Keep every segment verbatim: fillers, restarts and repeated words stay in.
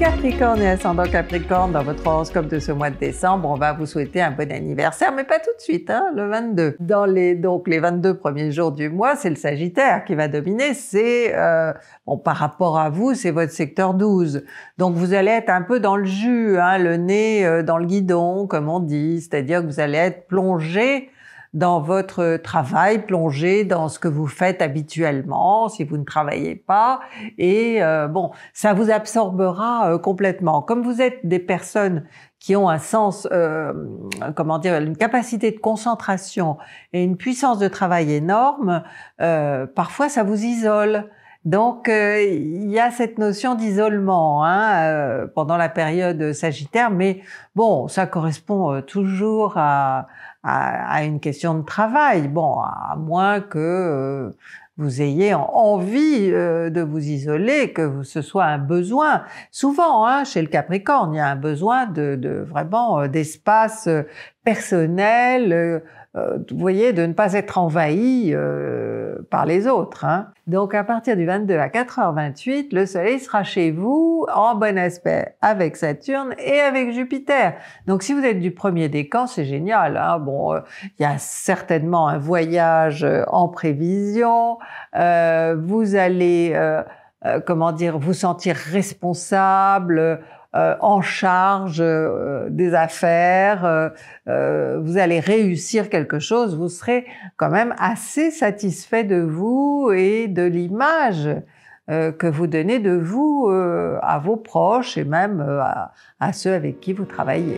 Capricorne et ascendant Capricorne, dans votre horoscope de ce mois de décembre, on va vous souhaiter un bon anniversaire, mais pas tout de suite, hein, le vingt-deux. Dans les, donc, les vingt-deux premiers jours du mois, c'est le Sagittaire qui va dominer. C'est, euh, bon, par rapport à vous, c'est votre secteur douze. Donc, vous allez être un peu dans le jus, hein, le nez euh, dans le guidon, comme on dit. C'est-à-dire que vous allez être plongé dans votre travail, plongé dans ce que vous faites habituellement, si vous ne travaillez pas, et euh, bon, ça vous absorbera euh, complètement. Comme vous êtes des personnes qui ont un sens, euh, comment dire, une capacité de concentration et une puissance de travail énorme, euh, parfois ça vous isole. Donc, euh, il y a cette notion d'isolement hein, euh, pendant la période Sagittaire, mais bon, ça correspond euh, toujours à, à, à une question de travail. Bon, à moins que euh, vous ayez envie euh, de vous isoler, que ce soit un besoin. Souvent, hein, chez le Capricorne, il y a un besoin de, de vraiment euh, d'espace personnel. Euh, Euh, vous voyez, de ne pas être envahi euh, par les autres. Hein. Donc, à partir du vingt-deux à quatre heures vingt-huit, le Soleil sera chez vous en bon aspect avec Saturne et avec Jupiter. Donc, si vous êtes du premier décan, c'est génial. Hein. Bon, il euh, y a certainement un voyage euh, en prévision. Euh, vous allez, euh, euh, comment dire, vous sentir responsable. Euh, en charge euh, des affaires, euh, euh, vous allez réussir quelque chose, vous serez quand même assez satisfait de vous et de l'image euh, que vous donnez de vous euh, à vos proches et même euh, à, à ceux avec qui vous travaillez.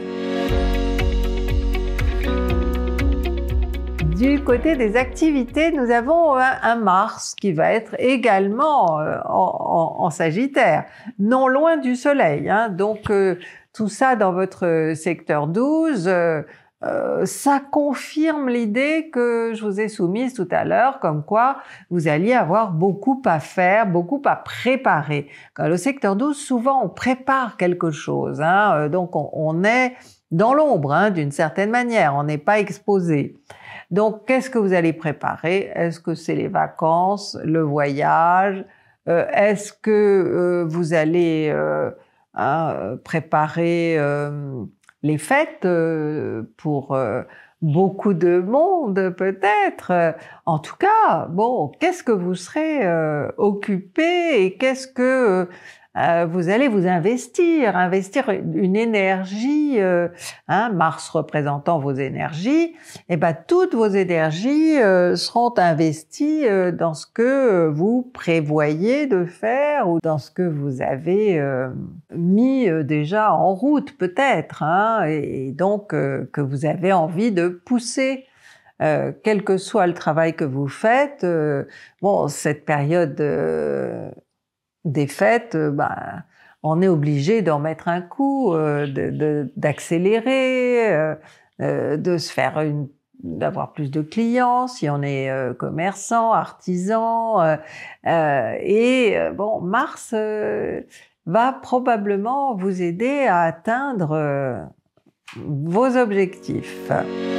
Du côté des activités, nous avons un, un Mars qui va être également euh, en, en, en Sagittaire, non loin du Soleil. Hein. Donc euh, tout ça dans votre secteur douze, euh, euh, ça confirme l'idée que je vous ai soumise tout à l'heure, comme quoi vous alliez avoir beaucoup à faire, beaucoup à préparer. Dans le secteur douze, souvent on prépare quelque chose, hein. Donc on, on est dans l'ombre hein, d'une certaine manière, on n'est pas exposé. Donc, qu'est-ce que vous allez préparer? Est-ce que c'est les vacances, le voyage? euh, Est-ce que euh, vous allez euh, hein, préparer euh, les fêtes euh, pour euh, beaucoup de monde peut-être? En tout cas, bon, qu'est-ce que vous serez euh, occupé et qu'est-ce que... Euh, Euh, vous allez vous investir, investir une énergie, euh, hein, Mars représentant vos énergies, et ben toutes vos énergies euh, seront investies euh, dans ce que vous prévoyez de faire ou dans ce que vous avez euh, mis euh, déjà en route peut-être, hein, et, et donc euh, que vous avez envie de pousser. Euh, quel que soit le travail que vous faites, euh, bon, cette période euh, des fêtes, euh, bah, on est obligé d'en mettre un coup, euh, de, de, d'accélérer, euh, euh, de se faire une, d'avoir plus de clients si on est euh, commerçant, artisan, euh, euh, et euh, bon, Mars euh, va probablement vous aider à atteindre euh, vos objectifs.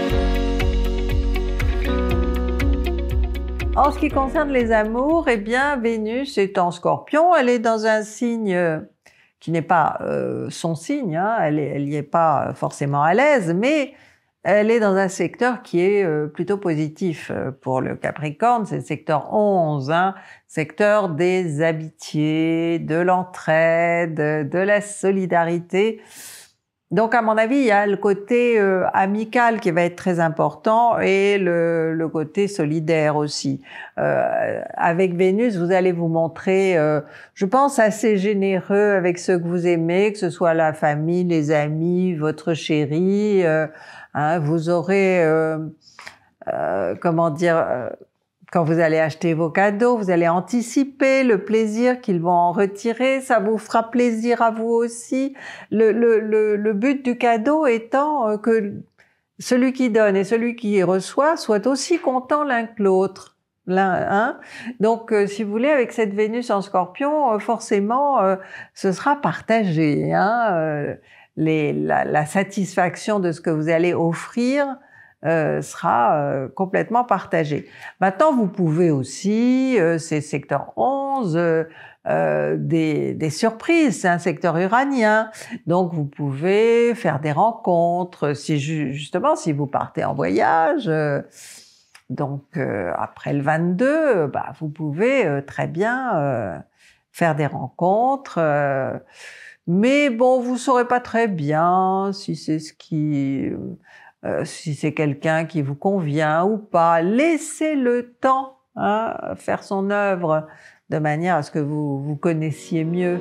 En ce qui concerne les amours, eh bien, Vénus est en Scorpion. Elle est dans un signe qui n'est pas euh, son signe, hein, elle n'y est pas forcément à l'aise, mais elle est dans un secteur qui est euh, plutôt positif pour le Capricorne. C'est le secteur onze, hein, secteur des amitiés, de l'entraide, de la solidarité. Donc, à mon avis, il y a le côté euh, amical qui va être très important et le, le côté solidaire aussi. Euh, avec Vénus, vous allez vous montrer, euh, je pense, assez généreux avec ceux que vous aimez, que ce soit la famille, les amis, votre chéri. Euh, hein, vous aurez, euh, euh, comment dire... Euh, Quand vous allez acheter vos cadeaux, vous allez anticiper le plaisir qu'ils vont en retirer. Ça vous fera plaisir à vous aussi. Le, le, le, le but du cadeau étant que celui qui donne et celui qui reçoit soient aussi contents l'un que l'autre. L'un, hein. Donc, euh, si vous voulez, avec cette Vénus en Scorpion, euh, forcément, euh, ce sera partagé. Hein, euh, les, la, la satisfaction de ce que vous allez offrir Euh, sera euh, complètement partagé. Maintenant, vous pouvez aussi, euh, c'est secteur onze, euh, euh, des, des surprises, c'est un secteur uranien. Donc vous pouvez faire des rencontres, si justement si vous partez en voyage. Euh, donc euh, après le vingt-deux, bah, vous pouvez euh, très bien euh, faire des rencontres. Euh, mais bon, vous saurez pas très bien si c'est ce qui... Euh, si c'est quelqu'un qui vous convient ou pas. Laissez le temps hein, faire son œuvre de manière à ce que vous vous connaissiez mieux.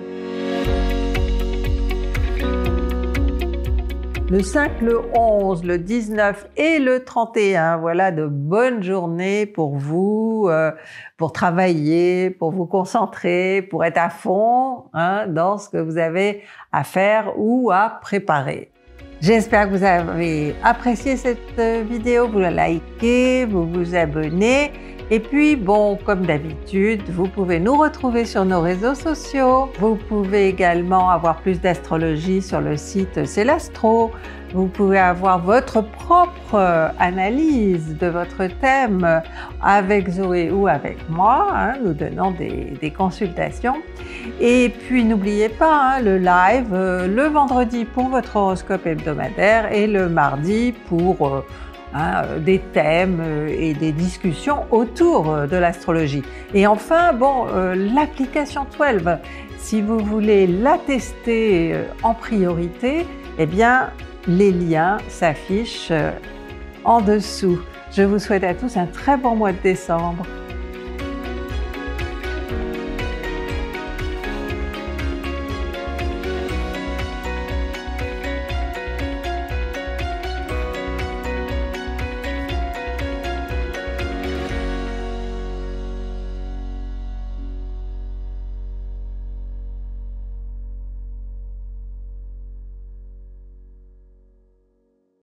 Le cinq, le onze, le dix-neuf et le trente et un, voilà de bonnes journées pour vous, euh, pour travailler, pour vous concentrer, pour être à fond hein, dans ce que vous avez à faire ou à préparer. J'espère que vous avez apprécié cette vidéo, vous la likez, vous vous abonnez. Et puis, bon, comme d'habitude, vous pouvez nous retrouver sur nos réseaux sociaux. Vous pouvez également avoir plus d'astrologie sur le site C'est l'Astro. Vous pouvez avoir votre propre analyse de votre thème avec Zoé ou avec moi. Hein, nous donnons des, des consultations. Et puis, n'oubliez pas hein, le live euh, le vendredi pour votre horoscope hebdomadaire et le mardi pour... Euh, Hein, des thèmes et des discussions autour de l'astrologie. Et enfin, bon, euh, l'application douze, si vous voulez la tester en priorité, eh bien, les liens s'affichent en dessous. Je vous souhaite à tous un très bon mois de décembre.